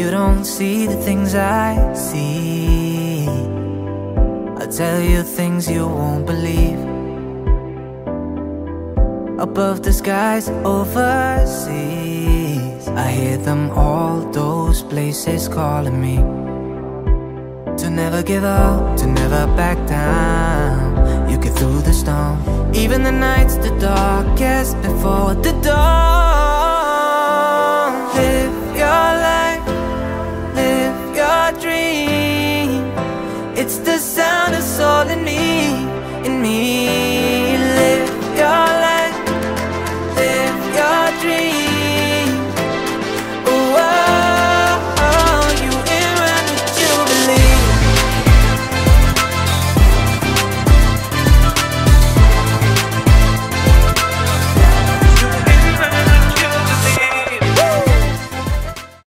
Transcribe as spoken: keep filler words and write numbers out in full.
you don't see the things I see. I'll tell you things you won't believe. Above the skies overseas, I hear them all, those places calling me. To never give up, to never back down. You get through the storm, even the nights the darkest before the dawn.